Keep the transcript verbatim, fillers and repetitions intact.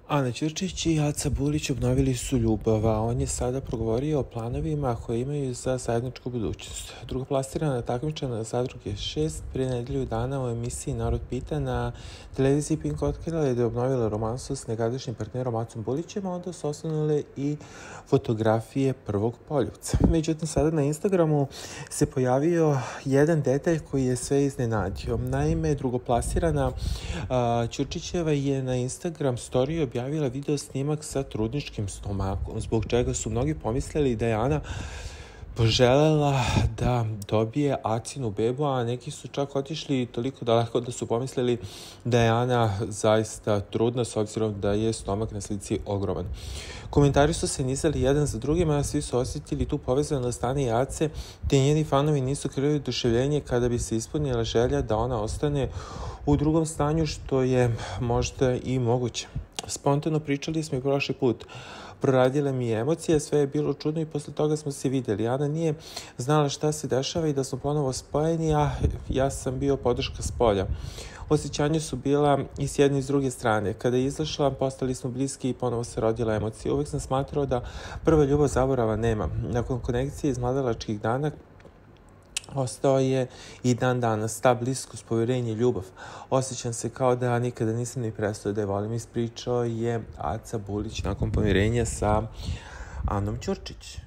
Ana Ćurčić i Aca Bulić obnovili su ljubav, a on je sada progovorio o planovima koje imaju za zajedničku budućnost. Drugoplasirana takmičarka Zadruge šest pre nedelju dana u emisiji Narod pita na televiziji Pink otkrila je da je obnovila romansu s nekadašnjim partnerom Acom Bulićem, a onda su osnovnile i fotografije prvog poljupca. Međutim, sada na Instagramu se pojavio jedan detalj koji je sve iznenadio. Naime, drugoplasirana a, Ćurčićeva je na Instagram storiju objavila video snimak sa trudničkim stomakom, zbog čega su mnogi pomislili da je Ana poželela da dobije Acinu bebu, a neki su čak otišli toliko daleko da su pomislili da je Ana zaista trudna s obzirom da je stomak na slici ogroman. Komentari su se nizali jedan za drugim, a svi su osjetili tu povezanost Ane i Ace, te njeni fanovi nisu krili oduševljenje kada bi se ispunila želja da ona ostane u drugom stanju, što je možda i moguće. Spontano pričali smo i prošli put. Proradile mi je emocije, sve je bilo čudno i posle toga smo se videli. Ana nije znala šta se dešava i da smo ponovo spojeni, a ja sam bio podrška s polja. Osjećanja su bila i s jedne i s druge strane. Kada je izašla, postali smo bliski i ponovo se rodila emocija. Uvek sam smatrao da prva ljubav zaborava nema. Nakon konekcije iz mladalačkih dana, ostao je i dan danas ta bliskost, poverenje i ljubav. Osjećam se kao da nikada nisam ni prestao da je volim, ispričao je Aca Bulić nakon pomirenja sa Anom Ćurčić.